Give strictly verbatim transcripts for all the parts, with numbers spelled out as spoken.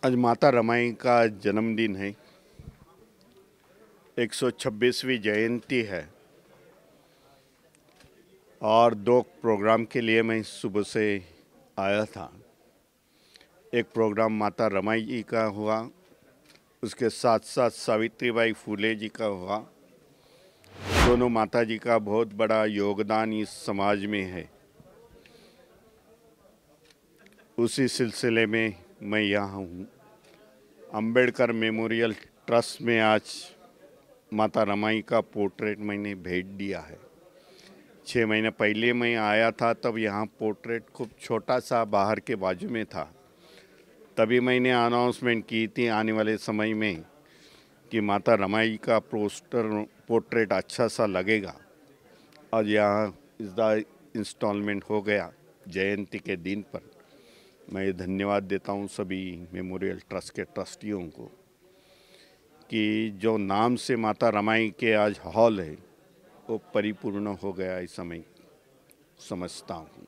आज माता रमाई का जन्मदिन है। एक सौ छब्बीसवीं जयंती है और दो प्रोग्राम के लिए मैं सुबह से आया था। एक प्रोग्राम माता रमाई जी का हुआ, उसके साथ साथ सावित्रीबाई फूले जी का हुआ। दोनों माता जी का बहुत बड़ा योगदान इस समाज में है। उसी सिलसिले में मैं यहाँ हूँ। अंबेडकर मेमोरियल ट्रस्ट में आज माता रमाई का पोर्ट्रेट मैंने भेज दिया है। छः महीने पहले मैं आया था, तब यहाँ पोर्ट्रेट खूब छोटा सा बाहर के बाजू में था। तभी मैंने अनाउंसमेंट की थी आने वाले समय में कि माता रमाई का पोस्टर पोर्ट्रेट अच्छा सा लगेगा। आज यहाँ इसका इंस्टॉलमेंट हो गया जयंती के दिन पर। मैं धन्यवाद देता हूँ सभी मेमोरियल ट्रस्ट के ट्रस्टियों को कि जो नाम से माता रमाई के आज हॉल है वो परिपूर्ण हो गया, इस समय समझता हूँ।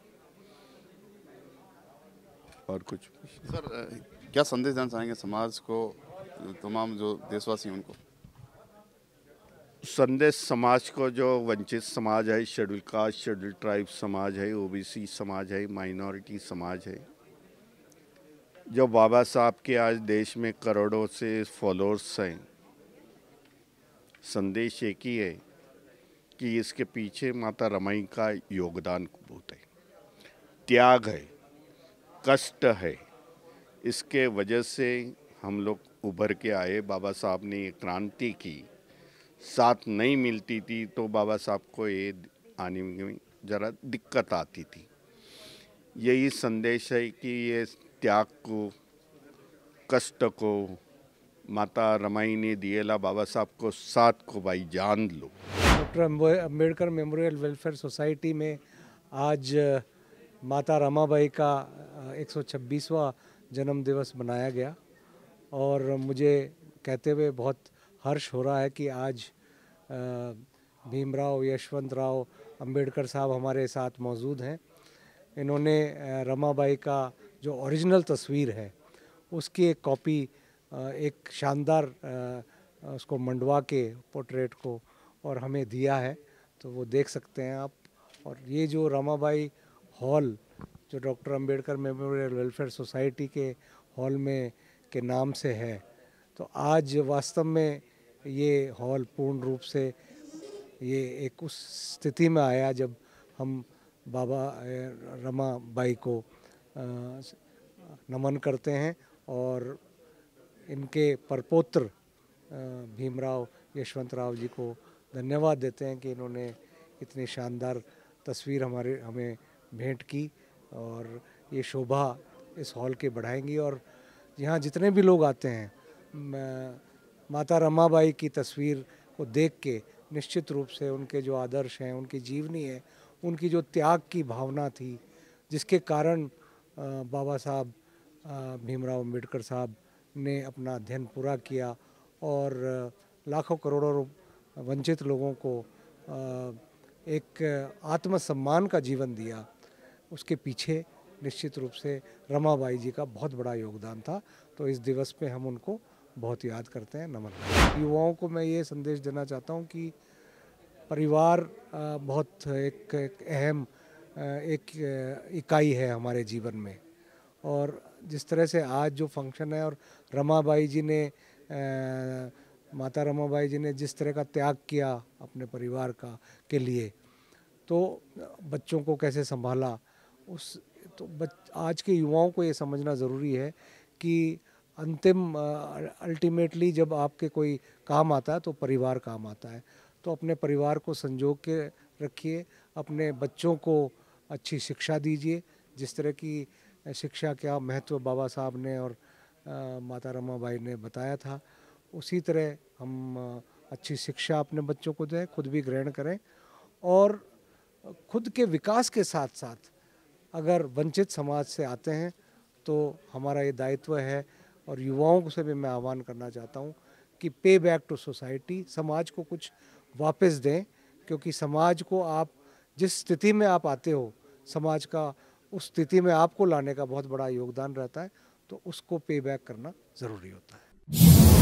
और कुछ सर, क्या संदेश देना चाहेंगे समाज को, तमाम जो देशवासी हैं उनको? संदेश समाज को, जो वंचित समाज है, शेड्यूल कास्ट शेड्यूल ट्राइब समाज है, ओबीसी समाज है, माइनॉरिटी समाज है, जो बाबा साहब के आज देश में करोड़ों से फॉलोअर्स हैं, संदेश एक ही है कि इसके पीछे माता रमाई का योगदान बहुत है, त्याग है, कष्ट है। इसके वजह से हम लोग उभर के आए। बाबा साहब ने ये क्रांति की, साथ नहीं मिलती थी तो बाबा साहब को ये आने में ज़रा दिक्कत आती थी। यही संदेश है कि ये त्याग को, कष्ट को माता रमाई ने दिएला बाबा साहब को साथ को भाई जान लो। Doctor Ambedkar memorial welfare society में आज माता रमाबाई का एक सौ छब्बीसवां जन्म दिवस मनाया गया और मुझे कहते हुए बहुत हर्ष हो रहा है कि आज भीमराव यशवंतराव अंबेडकर साहब हमारे साथ मौजूद हैं। इन्होंने रमाबाई का जो ओरिजिनल तस्वीर है उसकी एक कॉपी, एक शानदार उसको मंडवा के पोर्ट्रेट को और हमें दिया है, तो वो देख सकते हैं आप। और ये जो रमाबाई हॉल जो doctor Ambedkar memorial welfare society के हॉल में के नाम से है, तो आज वास्तव में ये हॉल पूर्ण रूप से ये एक उस स्थिति में आया जब हम बाबा रमाबाई को नमन करते हैं और इनके परपौत्र भीमराव यशवंतराव जी को धन्यवाद देते हैं कि इन्होंने इतनी शानदार तस्वीर हमारे हमें भेंट की और ये शोभा इस हॉल के बढ़ाएंगी। और यहाँ जितने भी लोग आते हैं, माता रमाबाई की तस्वीर को देख के निश्चित रूप से उनके जो आदर्श हैं, उनकी जीवनी है, उनकी जो त्याग की भावना थी, जिसके कारण बाबा साहब भीमराव अम्बेडकर साहब ने अपना अध्ययन पूरा किया और लाखों करोड़ों वंचित लोगों को एक आत्मसम्मान का जीवन दिया, उसके पीछे निश्चित रूप से रमाबाई जी का बहुत बड़ा योगदान था। तो इस दिवस पे हम उनको बहुत याद करते हैं, नमन। युवाओं को मैं ये संदेश देना चाहता हूँ कि परिवार बहुत एक, एक अहम एक इकाई है हमारे जीवन में, और जिस तरह से आज जो फंक्शन है और रमाबाई जी ने आ, माता रमाबाई जी ने जिस तरह का त्याग किया अपने परिवार का के लिए, तो बच्चों को कैसे संभाला, उस तो बच, आज के युवाओं को ये समझना ज़रूरी है कि अंतिम अल्टीमेटली जब आपके कोई काम आता है तो परिवार काम आता है। तो अपने परिवार को संजो के रखिए, अपने बच्चों को अच्छी शिक्षा दीजिए। जिस तरह की शिक्षा का महत्व बाबा साहब ने और आ, माता रमाबाई ने बताया था, उसी तरह हम अच्छी शिक्षा अपने बच्चों को दें, खुद भी ग्रहण करें और खुद के विकास के साथ साथ अगर वंचित समाज से आते हैं तो हमारा ये दायित्व है। और युवाओं से भी मैं आह्वान करना चाहता हूँ कि पे बैक टू सोसाइटी, समाज को कुछ वापस दें, क्योंकि समाज को आप जिस स्थिति में आप आते हो, समाज का उस स्थिति में आपको लाने का बहुत बड़ा योगदान रहता है। तो उसको पे बैक करना ज़रूरी होता है।